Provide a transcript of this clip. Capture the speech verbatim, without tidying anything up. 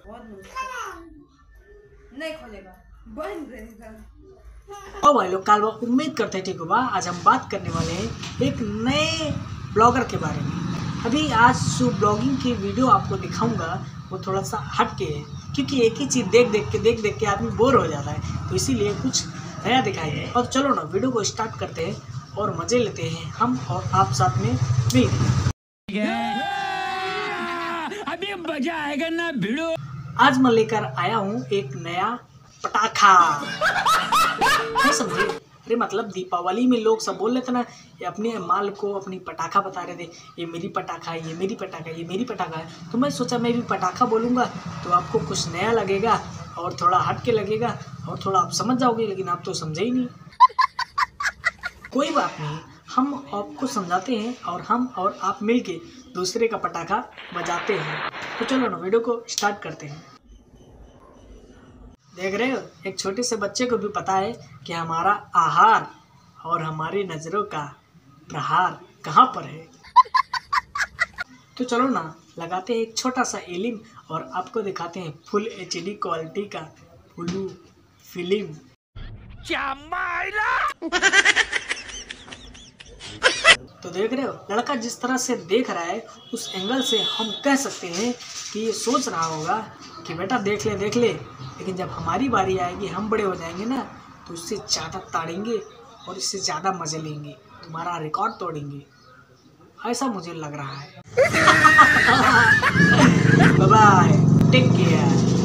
नहीं खोलेगा, बंद रहेगा। और भाई लोग काल उम्मीद करते हैं ठीक होगा। आज हम बात करने वाले हैं एक नए ब्लॉगर के बारे में। अभी आज जो ब्लॉगिंग की वीडियो आपको दिखाऊंगा वो थोड़ा सा हट के है, क्योंकि एक ही चीज़ देख देख के देख देख के आदमी बोर हो जाता है, तो इसीलिए कुछ नया दिखाएंगे। और चलो ना वीडियो को स्टार्ट करते हैं और मज़े लेते हैं हम और आप साथ में मिल। अभी मजा आएगा ना भिड़ो। आज मैं लेकर आया हूँ एक नया पटाखा। नहीं समझे? अरे मतलब दीपावली में लोग सब बोल रहे थे ना, ये अपने माल को अपनी पटाखा बता रहे थे, ये मेरी पटाखा है, ये मेरी पटाखा है, ये मेरी पटाखा है। तो मैं सोचा मैं भी पटाखा बोलूँगा तो आपको कुछ नया लगेगा और थोड़ा हट के लगेगा और थोड़ा आप समझ जाओगे, लेकिन आप तो समझे ही नहीं। कोई बात नहीं, हम आपको समझाते हैं और हम और आप मिलके दूसरे का पटाखा बजाते हैं। तो चलो ना वीडियो को स्टार्ट करते हैं। देख रहे हो, एक छोटे से बच्चे को भी पता है कि हमारा आहार और हमारी नज़रों का प्रहार कहाँ पर है। तो चलो ना लगाते हैं एक छोटा सा एलिम और आपको दिखाते हैं फुल एच डी क्वालिटी का ब्लू फिल्म। तो देख रहे हो, लड़का जिस तरह से देख रहा है उस एंगल से हम कह सकते हैं कि ये सोच रहा होगा कि बेटा देख ले देख ले, लेकिन जब हमारी बारी आएगी, हम बड़े हो जाएंगे ना, तो उससे ज़्यादा ताड़ेंगे और इससे ज़्यादा मजे लेंगे, तुम्हारा रिकॉर्ड तोड़ेंगे, ऐसा मुझे लग रहा है। Bye bye, take care.